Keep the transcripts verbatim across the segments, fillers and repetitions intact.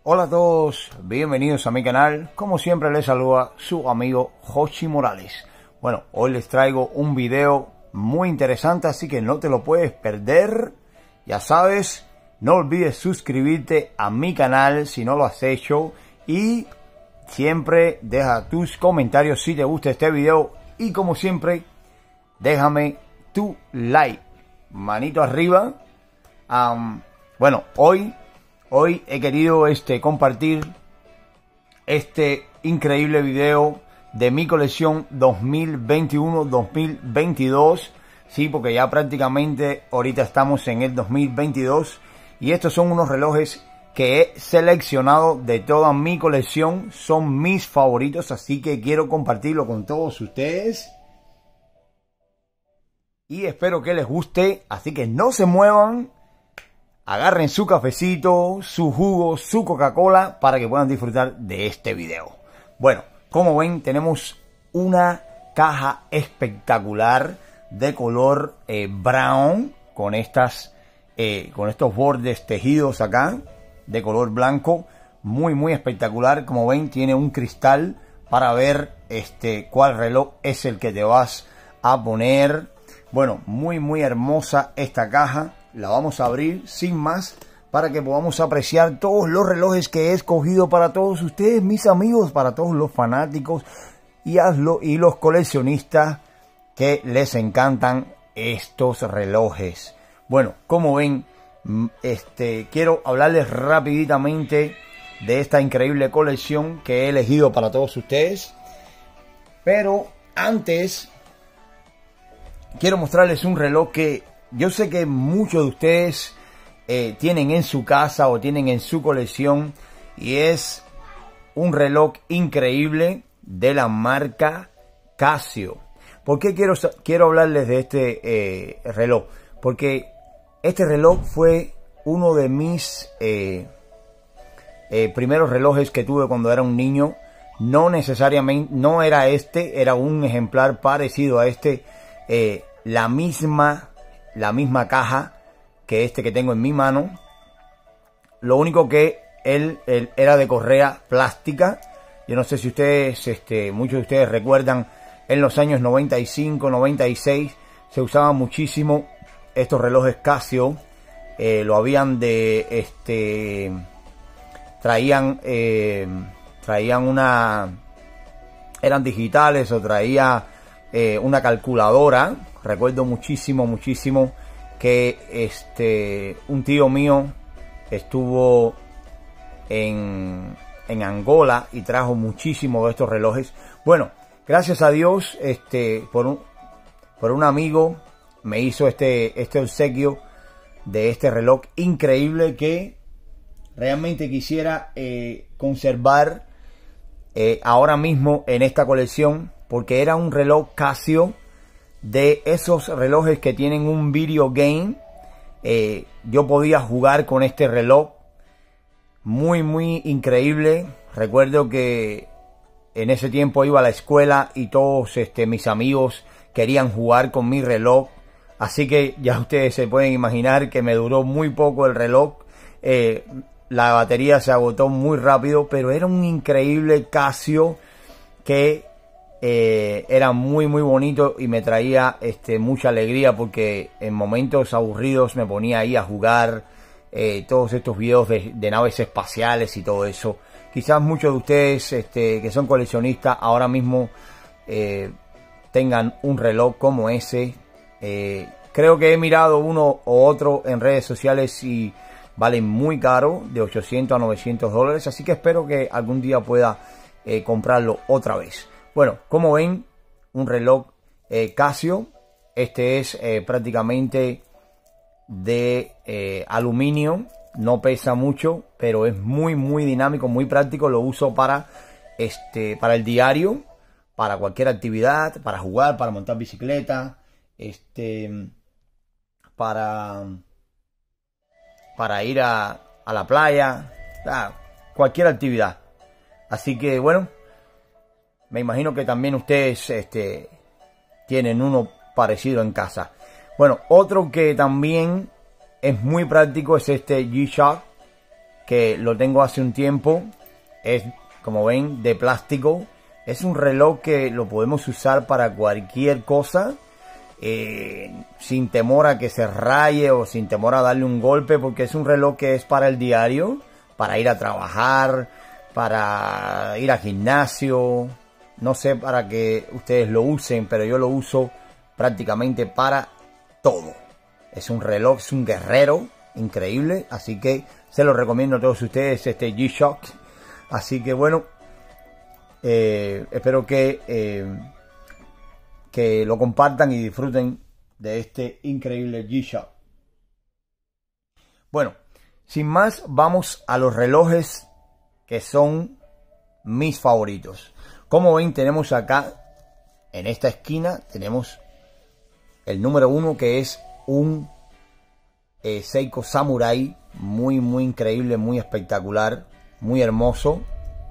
Hola a todos, bienvenidos a mi canal. Como siempre les saluda su amigo Joshi Morales. Bueno, hoy les traigo un video muy interesante, así que no te lo puedes perder. Ya sabes, no olvides suscribirte a mi canal si no lo has hecho. Y siempre deja tus comentarios si te gusta este video. Y como siempre, déjame tu like, manito arriba. Um, bueno, hoy... Hoy he querido este, compartir este increíble video de mi colección dos mil veintiuno dos mil veintidós. Sí, porque ya prácticamente ahorita estamos en el dos mil veintidós. Y estos son unos relojes que he seleccionado de toda mi colección. Son mis favoritos, así que quiero compartirlo con todos ustedes. Y espero que les guste, así que no se muevan. Agarren su cafecito, su jugo, su Coca-Cola para que puedan disfrutar de este video. Bueno, como ven, tenemos una caja espectacular de color eh, brown con estas, eh, con estos bordes tejidos acá de color blanco, muy muy espectacular. Como ven, tiene un cristal para ver este cuál reloj es el que te vas a poner. Bueno, muy muy hermosa esta caja. La vamos a abrir sin más para que podamos apreciar todos los relojes que he escogido para todos ustedes, mis amigos, para todos los fanáticos y, hazlo, y los coleccionistas que les encantan estos relojes. Bueno, como ven, este, quiero hablarles rapiditamente de esta increíble colección que he elegido para todos ustedes. Pero antes, quiero mostrarles un reloj que yo sé que muchos de ustedes eh, tienen en su casa o tienen en su colección, y es un reloj increíble de la marca Casio. ¿Por qué quiero, quiero hablarles de este eh, reloj? Porque este reloj fue uno de mis eh, eh, primeros relojes que tuve cuando era un niño. No necesariamente, no era este, era un ejemplar parecido a este, eh, la misma... la misma caja que este que tengo en mi mano. Lo único que él, él era de correa plástica. Yo no sé si ustedes, este, muchos de ustedes recuerdan, en los años noventa y cinco, noventa y seis se usaban muchísimo estos relojes Casio. Eh, lo habían de, este, traían, eh, traían una, eran digitales o traía eh, una calculadora. Recuerdo muchísimo, muchísimo que este un tío mío estuvo en, en Angola y trajo muchísimo de estos relojes. Bueno, gracias a Dios, este, por un, por un amigo me hizo este, este obsequio de este reloj increíble que realmente quisiera eh, conservar eh, ahora mismo en esta colección, porque era un reloj Casio, de esos relojes que tienen un video game. Eh, yo podía jugar con este reloj, muy muy increíble. Recuerdo que en ese tiempo iba a la escuela y todos este, mis amigos querían jugar con mi reloj, así que ya ustedes se pueden imaginar que me duró muy poco el reloj. Eh, la batería se agotó muy rápido, pero era un increíble Casio que Eh, era muy muy bonito y me traía este, mucha alegría, porque en momentos aburridos me ponía ahí a jugar eh, todos estos videos de, de naves espaciales y todo eso. Quizás muchos de ustedes este, que son coleccionistas ahora mismo eh, tengan un reloj como ese. Eh, creo que he mirado uno o otro en redes sociales y valen muy caro, de ochocientos a novecientos dólares, así que espero que algún día pueda eh, comprarlo otra vez. Bueno, como ven, un reloj eh, Casio. Este es eh, prácticamente de eh, aluminio. No pesa mucho, pero es muy muy dinámico, muy práctico. Lo uso para, este, para el diario, para cualquier actividad, para jugar, para montar bicicleta, este, para, para ir a, a la playa, a cualquier actividad. Así que bueno, me imagino que también ustedes este, tienen uno parecido en casa. Bueno, otro que también es muy práctico es este G-Shock. que lo tengo hace un tiempo. Es, como ven, de plástico. Es un reloj que lo podemos usar para cualquier cosa. Eh, sin temor a que se raye o sin temor a darle un golpe, porque es un reloj que es para el diario, para ir a trabajar, para ir al gimnasio. No sé para que ustedes lo usen, pero yo lo uso prácticamente para todo. Es un reloj, es un guerrero increíble, así que se lo recomiendo a todos ustedes, este G-Shock. Así que bueno, eh, espero que eh, que lo compartan y disfruten de este increíble G-Shock. Bueno, sin más, vamos a los relojes que son mis favoritos. Como ven, tenemos acá, en esta esquina, tenemos el número uno, que es un eh, Seiko Samurai. Muy, muy increíble, muy espectacular, muy hermoso.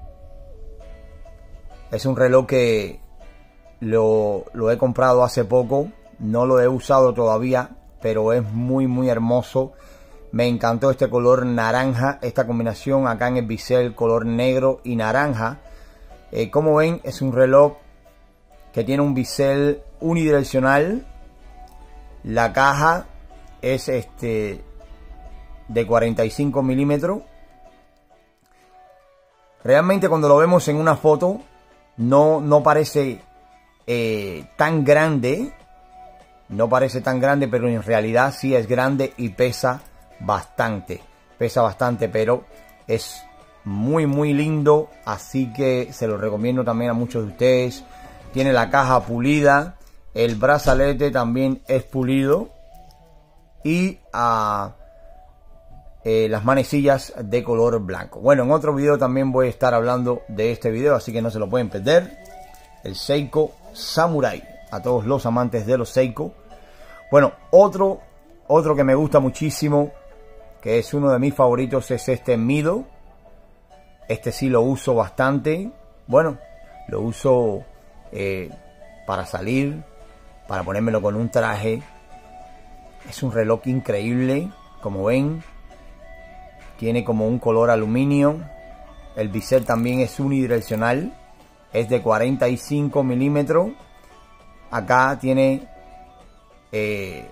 Es un reloj que Lo, lo he comprado hace poco, no lo he usado todavía, pero es muy muy hermoso. Me encantó este color naranja, esta combinación acá en el bisel, color negro y naranja. Eh, como ven, es un reloj que tiene un bisel unidireccional. La caja es este de cuarenta y cinco milímetros. Realmente cuando lo vemos en una foto no, no parece Eh, tan grande, no parece tan grande, pero en realidad sí es grande y pesa bastante, pesa bastante, pero es muy muy lindo, así que se lo recomiendo también a muchos de ustedes. Tiene la caja pulida, el brazalete también es pulido y uh, eh, las manecillas de color blanco. Bueno, en otro video también voy a estar hablando de este video, así que no se lo pueden perder. El Seiko Samurai, a todos los amantes de los Seiko. Bueno, otro, otro que me gusta muchísimo, que es uno de mis favoritos, es este Mido. Este sí lo uso bastante. Bueno, lo uso eh, para salir, para ponérmelo con un traje. Es un reloj increíble, como ven. Tiene como un color aluminio. El bisel también es unidireccional. Es de cuarenta y cinco milímetros. Acá tiene eh,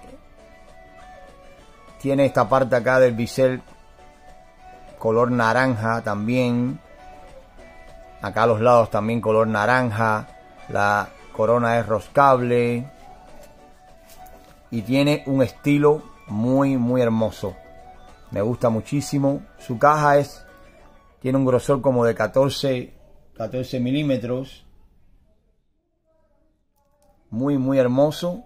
tiene esta parte acá del bisel color naranja también. Acá a los lados también color naranja. La corona es roscable y tiene un estilo muy muy hermoso. Me gusta muchísimo. Su caja es tiene un grosor como de catorce milímetros. Muy muy hermoso.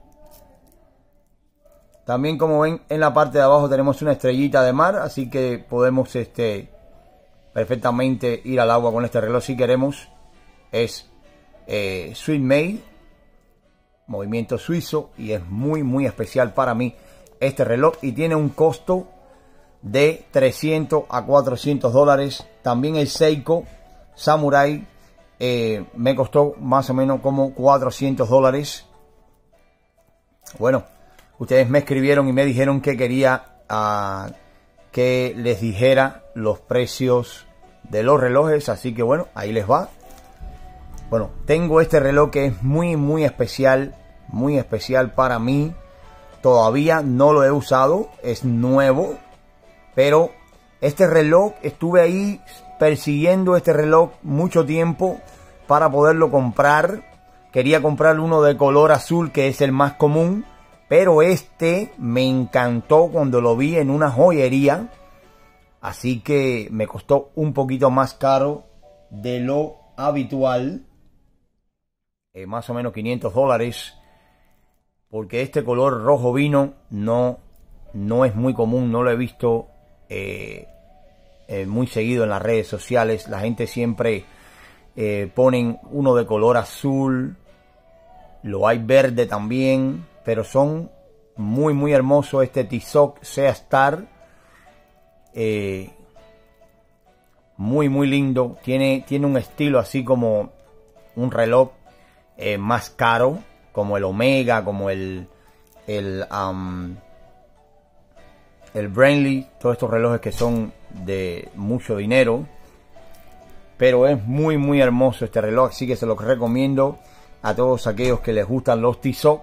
También, como ven, en la parte de abajo tenemos una estrellita de mar, así que podemos este perfectamente ir al agua con este reloj si queremos. Es eh, Swiss Made, movimiento suizo, y es muy muy especial para mí este reloj, y tiene un costo de trescientos a cuatrocientos dólares. También el Seiko Samurai eh, me costó más o menos como cuatrocientos dólares. Bueno, ustedes me escribieron y me dijeron que quería uh, que les dijera los precios de los relojes, así que bueno, ahí les va. Bueno, tengo este reloj que es muy muy especial, muy especial para mí. Todavía no lo he usado, es nuevo, pero este reloj estuve ahí persiguiendo este reloj mucho tiempo para poderlo comprar. Quería comprar uno de color azul, que es el más común, pero este me encantó cuando lo vi en una joyería, así que me costó un poquito más caro de lo habitual, eh, más o menos quinientos dólares, porque este color rojo vino no, no es muy común, no lo he visto eh, eh, muy seguido en las redes sociales. La gente siempre eh, ponen uno de color azul, lo hay verde también, pero son muy muy hermosos. Este Tissot Sea Star, eh, muy muy lindo, tiene, tiene un estilo así como un reloj eh, más caro, como el Omega, como el el, um, el Brainly, todos estos relojes que son de mucho dinero, pero es muy muy hermoso este reloj, así que se los recomiendo a todos aquellos que les gustan los Tissot.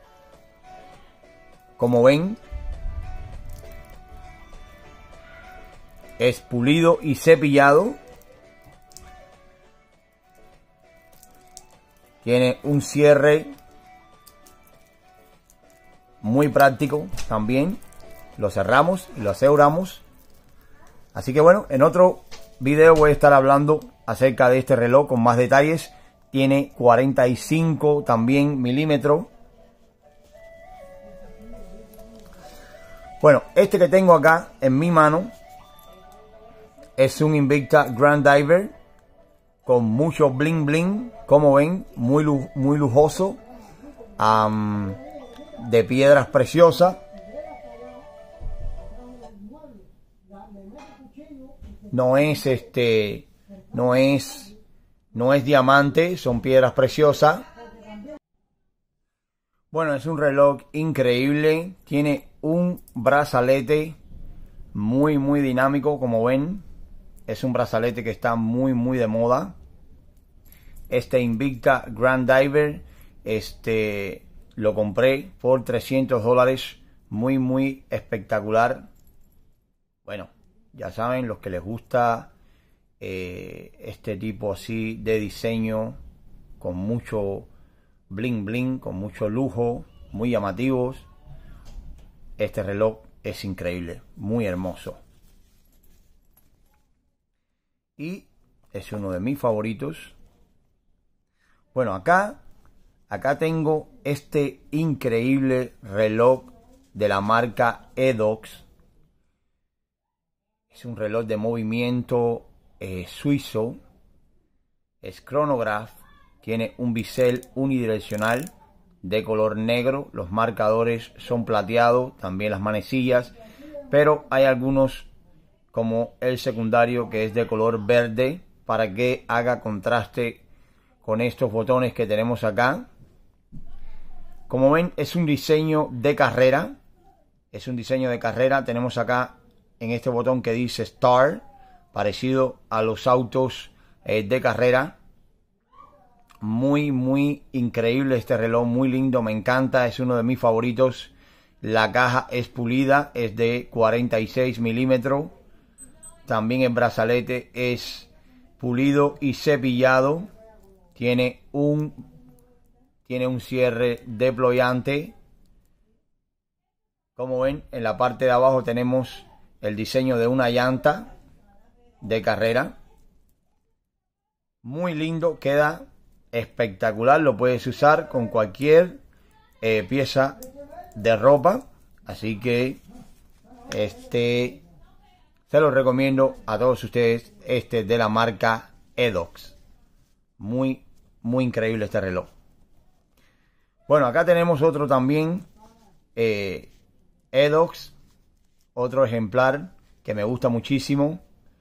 Como ven, es pulido y cepillado. Tiene un cierre muy práctico también. Lo cerramos y lo aseguramos. Así que bueno, en otro video voy a estar hablando acerca de este reloj con más detalles. Tiene cuarenta y cinco también milímetros. Bueno, este que tengo acá en mi mano es un Invicta Grand Diver con mucho bling bling, como ven, muy, muy lujoso, um, de piedras preciosas. No es este, no es, no es diamante, son piedras preciosas. Bueno, es un reloj increíble, tiene un brazalete muy muy dinámico, como ven. Es un brazalete que está muy muy de moda. Este Invicta Grand Diver, este lo compré por trescientos dólares, muy muy espectacular. Bueno, ya saben, los que les gusta eh, este tipo así de diseño, con mucho bling bling, con mucho lujo, muy llamativos, este reloj es increíble, muy hermoso. Y es uno de mis favoritos. Bueno, acá, acá tengo este increíble reloj de la marca Edox. Es un reloj de movimiento eh, suizo. Es cronograph. Tiene un bisel unidireccional de color negro. Los marcadores son plateados. También las manecillas. Pero hay algunos, como el secundario, que es de color verde, para que haga contraste con estos botones que tenemos acá. Como ven, es un diseño de carrera. Es un diseño de carrera. Tenemos acá en este botón que dice Star, parecido a los autos eh, de carrera. Muy muy increíble este reloj, muy lindo, me encanta, es uno de mis favoritos. La caja es pulida, es de cuarenta y seis milímetros. También el brazalete es pulido y cepillado. Tiene un tiene un cierre deployante. Como ven, en la parte de abajo tenemos el diseño de una llanta de carrera. Muy lindo, queda espectacular. Lo puedes usar con cualquier eh, pieza de ropa. Así que este se lo recomiendo a todos ustedes. Este de la marca Edox. Muy, muy increíble este reloj. Bueno, acá tenemos otro también. Eh, Edox. Otro ejemplar que me gusta muchísimo.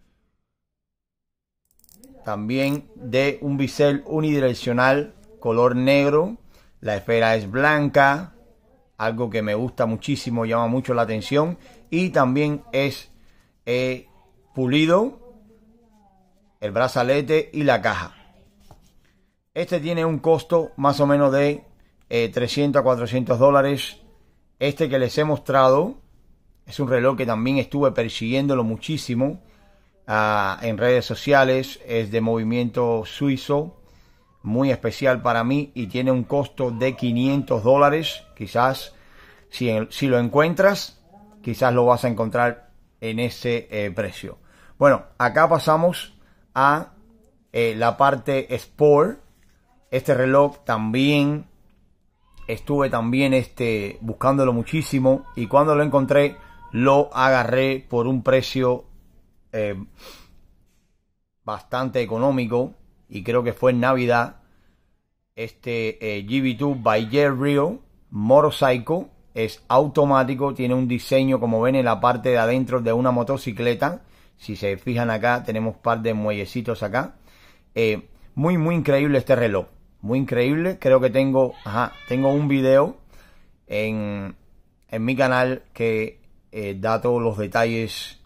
También de un bisel unidireccional color negro. La esfera es blanca. Algo que me gusta muchísimo, llama mucho la atención. Y también es eh, pulido el brazalete y la caja. Este tiene un costo más o menos de eh, trescientos a cuatrocientos dólares. Este que les he mostrado es un reloj que también estuve persiguiéndolo muchísimo uh, en redes sociales. Es de movimiento suizo, muy especial para mí y tiene un costo de quinientos dólares. Quizás si, si lo encuentras, quizás lo vas a encontrar en ese eh, precio. Bueno, acá pasamos a eh, la parte Sport. Este reloj también estuve también este, buscándolo muchísimo y cuando lo encontré lo agarré por un precio eh, bastante económico y creo que fue en Navidad. Este eh, G V dos by J-Reel Motorcycle es automático, tiene un diseño como ven en la parte de adentro de una motocicleta. Si se fijan acá tenemos un par de muellecitos acá. Eh, muy muy increíble este reloj, muy increíble. Creo que tengo, ajá, tengo un video en, en mi canal que eh, da todos los detalles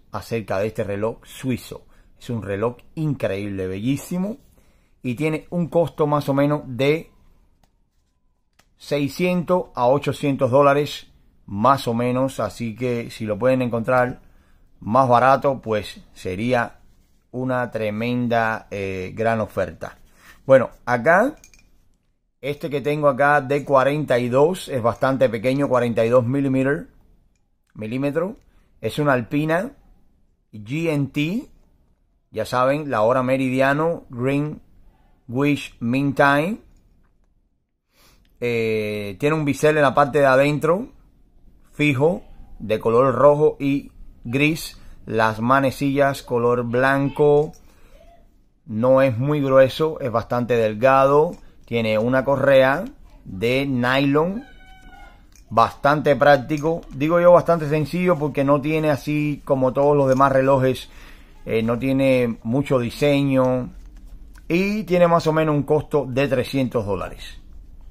acerca de este reloj suizo. Es un reloj increíble, bellísimo, y tiene un costo más o menos de seiscientos a ochocientos dólares más o menos, así que si lo pueden encontrar más barato, pues sería una tremenda eh, gran oferta. Bueno, acá este que tengo acá de cuarenta y dos es bastante pequeño, cuarenta y dos milímetros, milímetros. Es una Alpina G M T, ya saben, la hora meridiano, Greenwich Mean Time. Eh, tiene un bisel en la parte de adentro, fijo, de color rojo y gris. Las manecillas color blanco. No es muy grueso, es bastante delgado. Tiene una correa de nylon, bastante práctico. Digo yo bastante sencillo porque no tiene, así como todos los demás relojes, eh, no tiene mucho diseño. Y tiene más o menos un costo de trescientos dólares.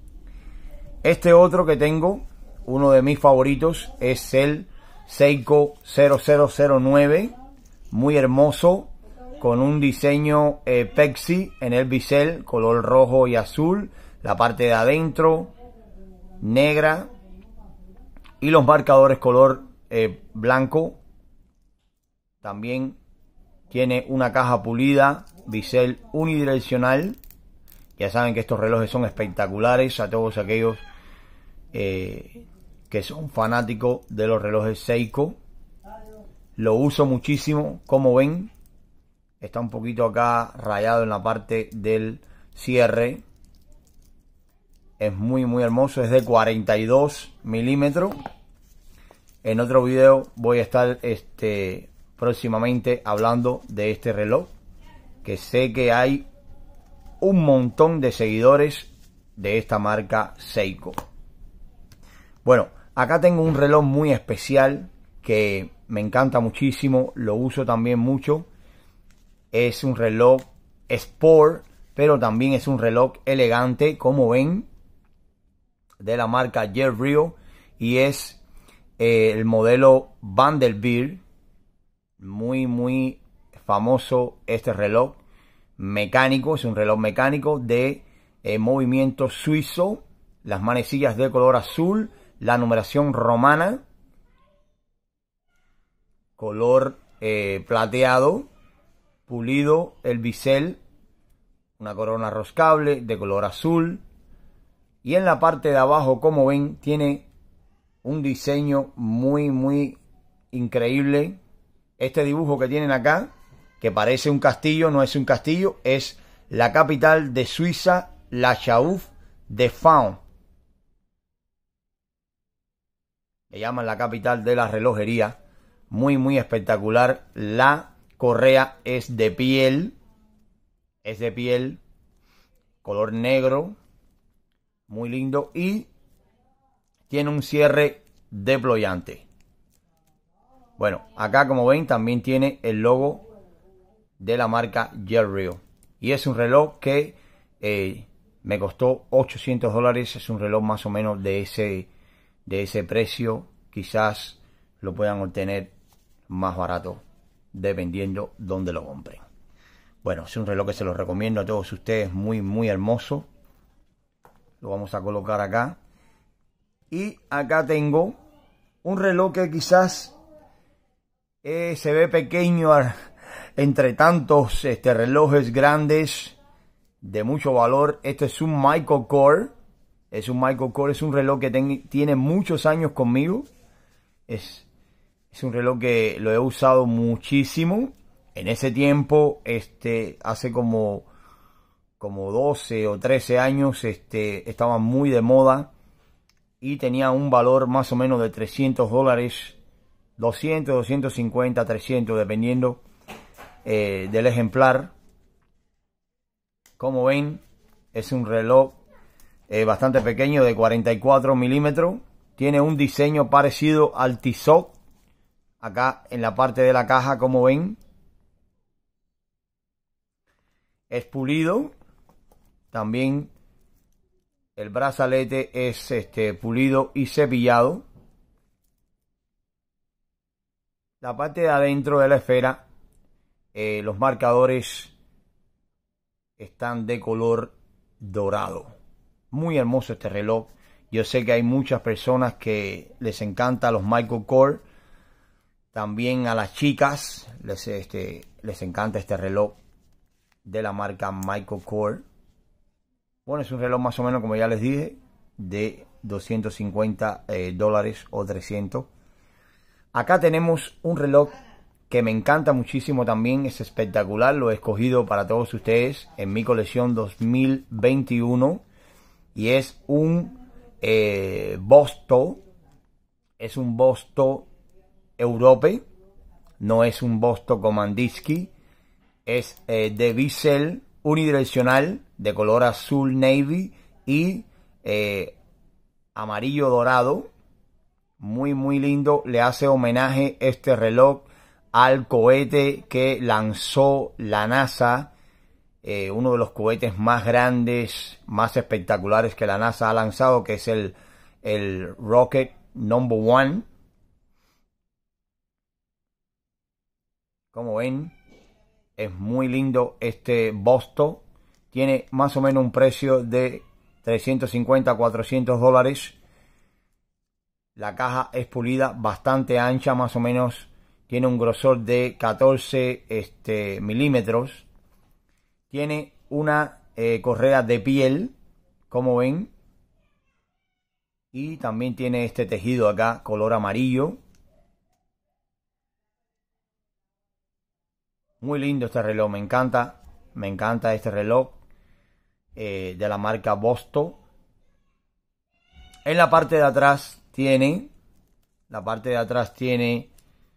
Este otro que tengo, uno de mis favoritos, es el Seiko cero cero cero nueve. Muy hermoso, con un diseño eh, Pexi en el bisel, color rojo y azul. La parte de adentro, negra. Y los marcadores color eh, blanco. También tiene una caja pulida, bisel unidireccional. Ya saben que estos relojes son espectaculares a todos aquellos eh, que son fanáticos de los relojes Seiko. Lo uso muchísimo, como ven. Está un poquito acá rayado en la parte del cierre. Es muy muy hermoso, es de cuarenta y dos milímetros. En otro video voy a estar este, próximamente hablando de este reloj, que sé que hay un montón de seguidores de esta marca Seiko. Bueno, acá tengo un reloj muy especial que me encanta muchísimo, lo uso también mucho. Es un reloj Sport, pero también es un reloj elegante, como ven, de la marca Jet Rio, y es eh, el modelo Vanderbilt. Muy muy famoso este reloj mecánico, es un reloj mecánico de eh, movimiento suizo. Las manecillas de color azul, la numeración romana, color eh, plateado, pulido el bisel, una corona roscable de color azul, y en la parte de abajo, como ven, tiene un diseño muy muy increíble. Este dibujo que tienen acá, que parece un castillo, no es un castillo, es la capital de Suiza, la Chauffe de Faun. Le llaman la capital de la relojería. Muy muy espectacular. La correa es de piel, es de piel, color negro, muy lindo, y tiene un cierre deployante. Bueno, acá como ven también tiene el logo de la marca Jet Rio, y es un reloj que eh, me costó ochocientos dólares. Es un reloj más o menos de ese, de ese precio. Quizás lo puedan obtener más barato dependiendo dónde lo compren. Bueno, es un reloj que se lo recomiendo a todos ustedes, muy muy hermoso. Lo vamos a colocar acá. Y acá tengo un reloj que quizás eh, se ve pequeño entre tantos este, relojes grandes de mucho valor. Este es un Michael Kors. Es un Michael Kors, es un reloj que ten, tiene muchos años conmigo. Es, es un reloj que lo he usado muchísimo. En ese tiempo, este, hace como, como doce o trece años, este, estaba muy de moda. Y tenía un valor más o menos de trescientos dólares. doscientos, doscientos cincuenta, trescientos, dependiendo eh, del ejemplar. Como ven, es un reloj eh, bastante pequeño, de cuarenta y cuatro milímetros. Tiene un diseño parecido al Tissot. Acá en la parte de la caja, como ven, es pulido. También el brazalete es este, pulido y cepillado. La parte de adentro de la esfera, eh, los marcadores están de color dorado. Muy hermoso este reloj. Yo sé que hay muchas personas que les encanta los Michael Kors. También a las chicas les, este, les encanta este reloj de la marca Michael Kors. Bueno, es un reloj más o menos, como ya les dije, de doscientos cincuenta eh, dólares o trescientos. Acá tenemos un reloj que me encanta muchísimo también. Es espectacular. Lo he escogido para todos ustedes en mi colección dos mil veintiuno. Y es un eh, Bosto. Es un Bosto Europe. No es un Bosto Komandinsky. Es eh, de bisel unidireccional de color azul navy y eh, amarillo dorado. Muy muy lindo. Le hace homenaje este reloj al cohete que lanzó la NASA. Eh, uno de los cohetes más grandes, más espectaculares que la NASA ha lanzado, que es el, el Rocket Number One. Como ven, es muy lindo este Bosto. Tiene más o menos un precio de trescientos cincuenta a cuatrocientos dólares. La caja es pulida, bastante ancha, más o menos. Tiene un grosor de catorce este, milímetros. Tiene una eh, correa de piel, como ven. Y también tiene este tejido acá, color amarillo. Muy lindo este reloj, me encanta. Me encanta este reloj eh, de la marca Bosto. En la parte de atrás tiene, la parte de atrás tiene,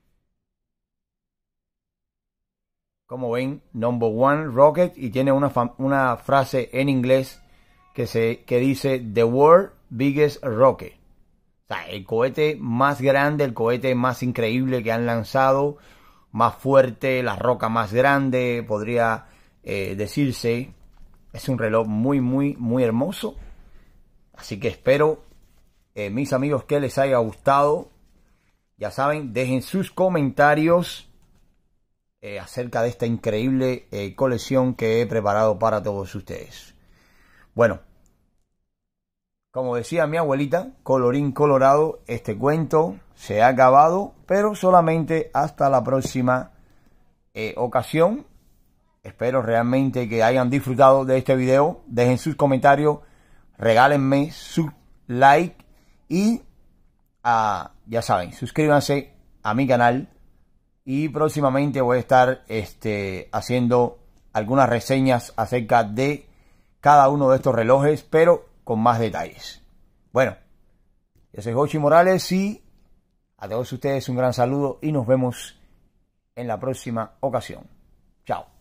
como ven, Number One Rocket, y tiene una, una frase en inglés que, se, que dice The World Biggest Rocket. O sea, el cohete más grande, el cohete más increíble que han lanzado, más fuerte, la roca más grande, podría eh, decirse. Es un reloj muy, muy, muy hermoso. Así que espero, eh, mis amigos, que les haya gustado. Ya saben, dejen sus comentarios eh, acerca de esta increíble eh, colección que he preparado para todos ustedes. Bueno, como decía mi abuelita, colorín colorado, este cuento se ha acabado, pero solamente hasta la próxima eh, ocasión. Espero realmente que hayan disfrutado de este video. Dejen sus comentarios, regálenme su like y uh, ya saben, suscríbanse a mi canal. Y próximamente voy a estar este, haciendo algunas reseñas acerca de cada uno de estos relojes, pero con más detalles. Bueno, yo soy Jochi Morales y a todos ustedes un gran saludo y nos vemos en la próxima ocasión. Chao.